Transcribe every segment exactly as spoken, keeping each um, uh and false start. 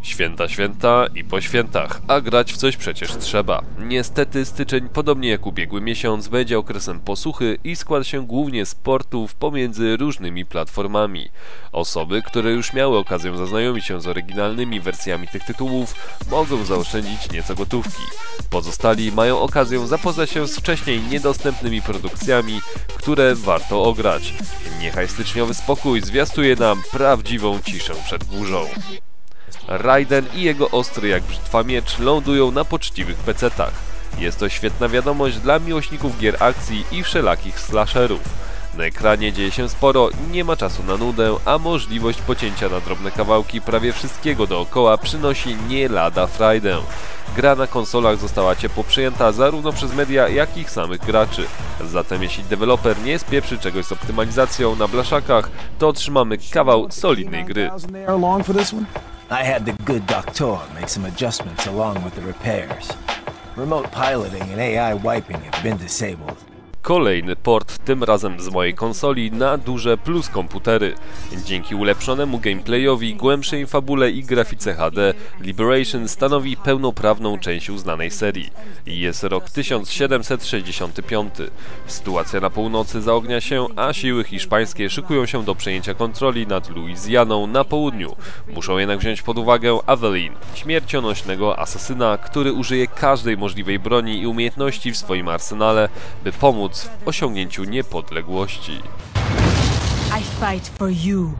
Święta, święta i po świętach, a grać w coś przecież trzeba. Niestety styczeń, podobnie jak ubiegły miesiąc, będzie okresem posuchy i składa się głównie z portów pomiędzy różnymi platformami. Osoby, które już miały okazję zaznajomić się z oryginalnymi wersjami tych tytułów, mogą zaoszczędzić nieco gotówki. Pozostali mają okazję zapoznać się z wcześniej niedostępnymi produkcjami, które warto ograć. Niechaj styczniowy spokój zwiastuje nam prawdziwą ciszę przed burzą. Raiden i jego ostry jak brzytwa miecz lądują na poczciwych pecetach. Jest to świetna wiadomość dla miłośników gier akcji i wszelakich slasherów. Na ekranie dzieje się sporo, nie ma czasu na nudę, a możliwość pocięcia na drobne kawałki prawie wszystkiego dookoła przynosi nie lada frajdę. Gra na konsolach została ciepło przyjęta zarówno przez media, jak i ich samych graczy. Zatem jeśli deweloper nie spieprzy czegoś z optymalizacją na blaszakach, to otrzymamy kawał solidnej gry. I had the good doctor make some adjustments along with the repairs. Remote piloting and A I wiping have been disabled. Kolejny port, tym razem z mojej konsoli na duże plus komputery. Dzięki ulepszonemu gameplayowi, głębszej fabule i grafice H D, Liberation stanowi pełnoprawną część uznanej serii. Jest rok tysiąc siedemset sześćdziesiąty piąty. Sytuacja na północy zaognia się, a siły hiszpańskie szykują się do przejęcia kontroli nad Luizjaną na południu. Muszą jednak wziąć pod uwagę Avelin, śmiercionośnego asasyna, który użyje każdej możliwej broni i umiejętności w swoim arsenale, by pomóc w osiągnięciu niepodległości. I fight for you.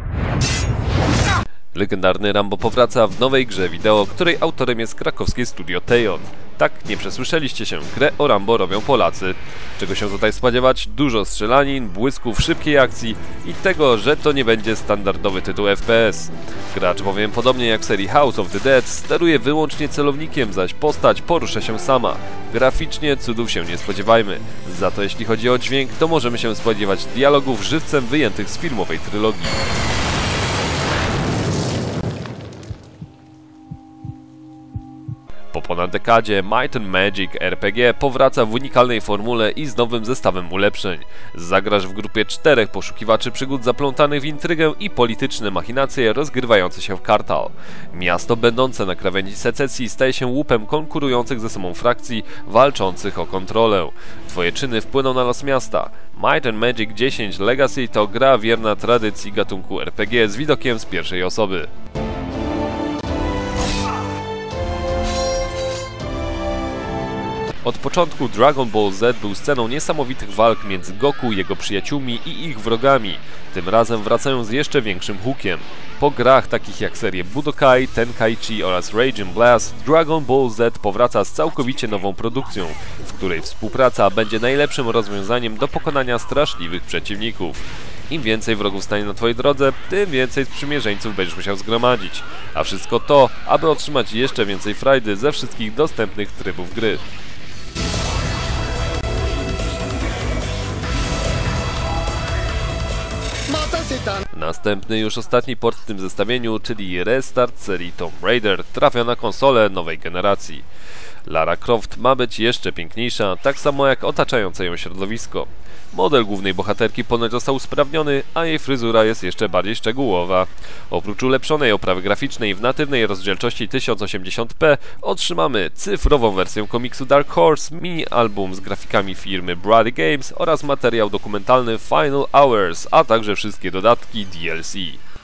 Legendarny Rambo powraca w nowej grze wideo, której autorem jest krakowskie studio Tejon. Tak, nie przesłyszeliście się, grę o Rambo robią Polacy. Czego się tutaj spodziewać? Dużo strzelanin, błysków, szybkiej akcji i tego, że to nie będzie standardowy tytuł F P S. Gracz bowiem, podobnie jak w serii House of the Dead, steruje wyłącznie celownikiem, zaś postać porusza się sama. Graficznie cudów się nie spodziewajmy. Za to jeśli chodzi o dźwięk, to możemy się spodziewać dialogów żywcem wyjętych z filmowej trylogii. Po ponad dekadzie Might and Magic R P G powraca w unikalnej formule i z nowym zestawem ulepszeń. Zagrasz w grupie czterech poszukiwaczy przygód zaplątanych w intrygę i polityczne machinacje rozgrywające się w Kartal. Miasto będące na krawędzi secesji staje się łupem konkurujących ze sobą frakcji walczących o kontrolę. Twoje czyny wpłyną na los miasta. Might and Magic dziesięć Legacy to gra wierna tradycji gatunku R P G z widokiem z pierwszej osoby. Od początku Dragon Ball Z był sceną niesamowitych walk między Goku, jego przyjaciółmi i ich wrogami. Tym razem wracają z jeszcze większym hookiem. Po grach takich jak serie Budokai, Tenkaichi oraz Raging Blast, Dragon Ball Z powraca z całkowicie nową produkcją, w której współpraca będzie najlepszym rozwiązaniem do pokonania straszliwych przeciwników. Im więcej wrogów stanie na twojej drodze, tym więcej sprzymierzeńców będziesz musiał zgromadzić. A wszystko to, aby otrzymać jeszcze więcej frajdy ze wszystkich dostępnych trybów gry. Następny, już ostatni port w tym zestawieniu, czyli restart serii Tomb Raider, trafia na konsolę nowej generacji. Lara Croft ma być jeszcze piękniejsza, tak samo jak otaczające ją środowisko. Model głównej bohaterki ponoć został usprawniony, a jej fryzura jest jeszcze bardziej szczegółowa. Oprócz ulepszonej oprawy graficznej w natywnej rozdzielczości tysiąc osiemdziesiąt p otrzymamy cyfrową wersję komiksu Dark Horse, mini-album z grafikami firmy Brady Games oraz materiał dokumentalny Final Hours, a także wszystkie dodatki D L C.